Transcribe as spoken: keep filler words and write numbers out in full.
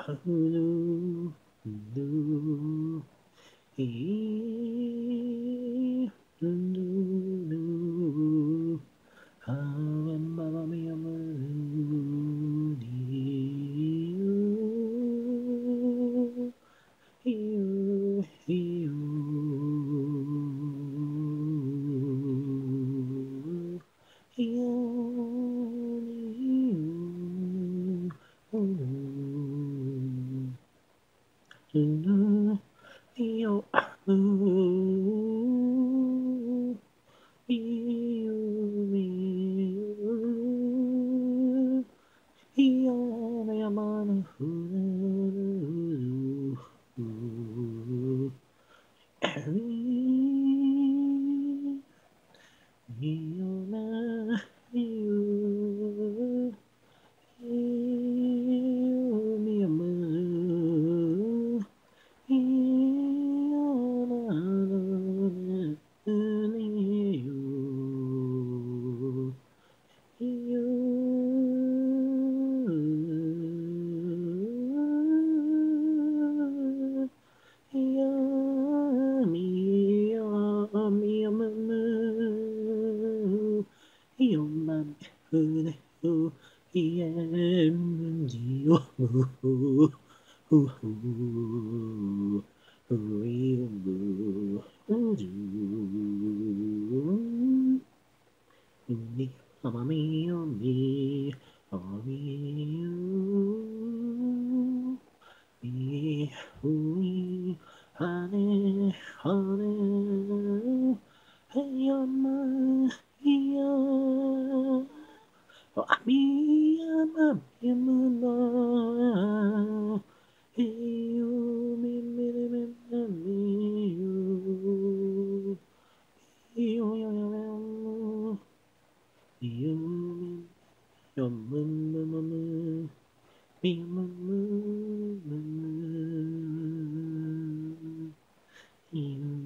do, do, e, do, do, how am I, me, am you, you, you, you, you,山山のふいよな、ゆ、ゆみやむ、いよな、ねよ、ゆ、やみやみやむむよまみふねふいえんじよふふふふふいぶうじゅうにあまみよみあみよみふいはねはねへやまいやあみやまみやむなへよみみみみみみよよよよよよみよむむむむみむむむむ